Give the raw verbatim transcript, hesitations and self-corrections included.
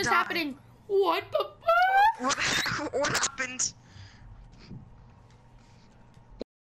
is die. happening? What the fuck? What, what happened?